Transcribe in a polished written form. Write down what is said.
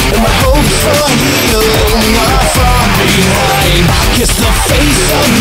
and my hopes for healing are far behind. Kiss the face of